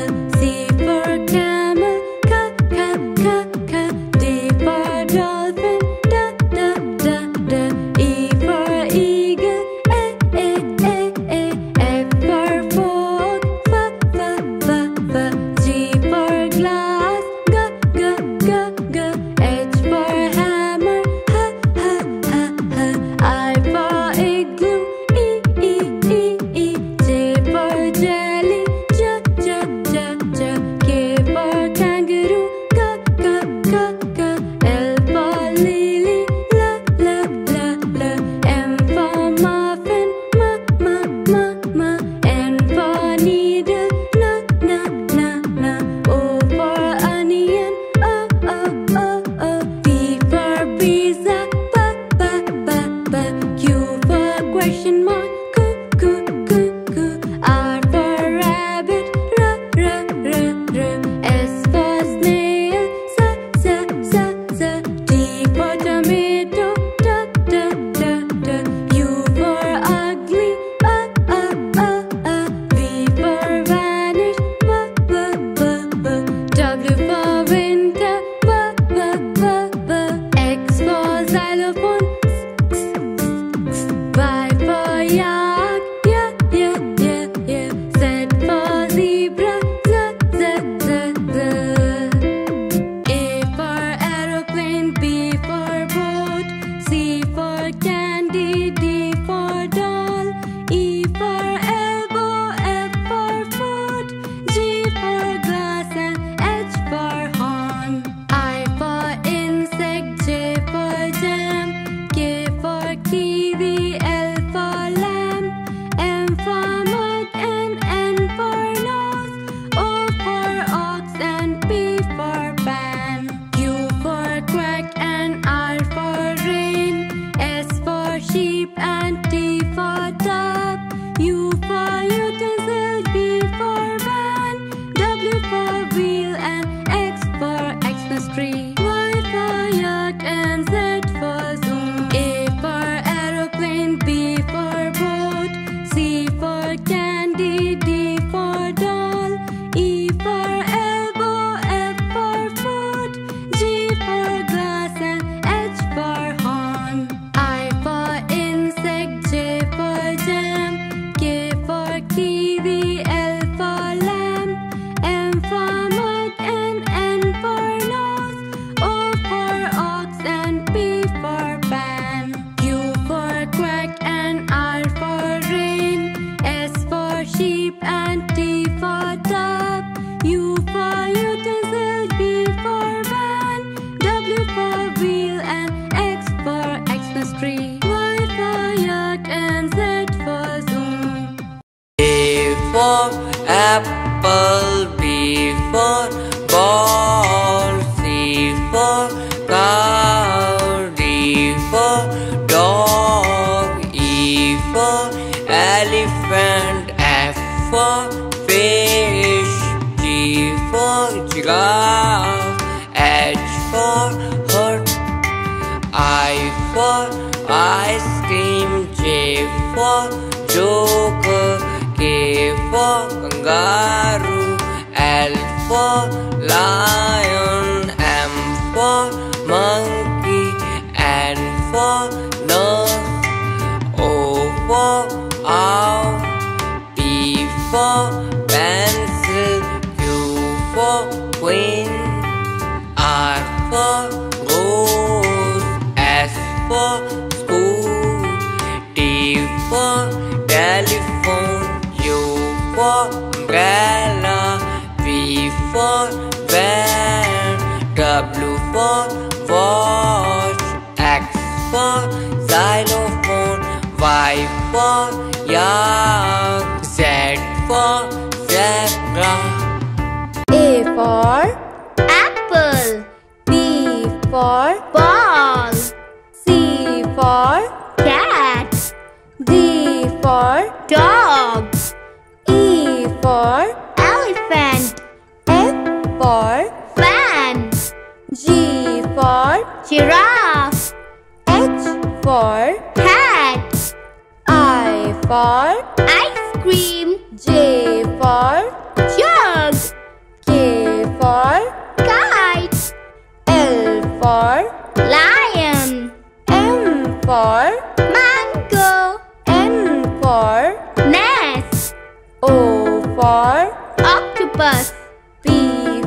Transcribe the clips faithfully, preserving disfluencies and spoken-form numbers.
for apple, B for ball, C for cow, D for dog, E for elephant, F for fish, G for giraffe, H for hut, I for ice cream, J for joker, K for kangaroo, L for lion, M for monkey, N for nurse, O for owl, P for pencil, Q for queen, R for rose, S for school, T for telephone, U for umbrella, V for van, W for watch, X for xylophone, Y for yak, Z for zebra. A for apple, B for ball, C for cat, D for dog, E for elephant, F for fan, G for giraffe, H for hat, I for ice cream, J for jug,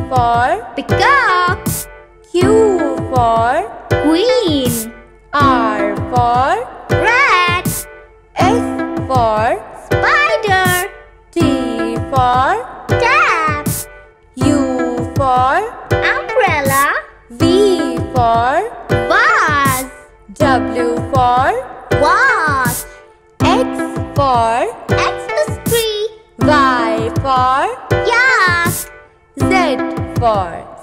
for peacock. Q for Queen. R for Rat. S for Spider. T for Tap. U for Umbrella. V for Vase. W for Watch. X for Xmas tree. Y for Yak. Z for